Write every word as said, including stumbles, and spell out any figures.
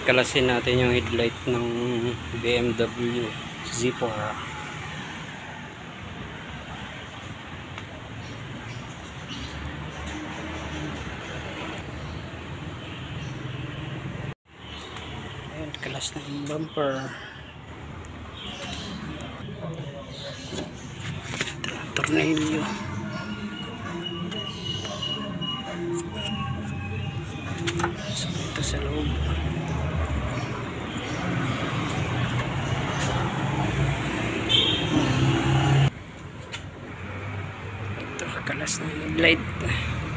kalasin natin yung headlight ng B M W Z four. Ayan, kalas na yung bumper. Tornilyo. So, ito sa loob. Ito, kalas na yung headlight.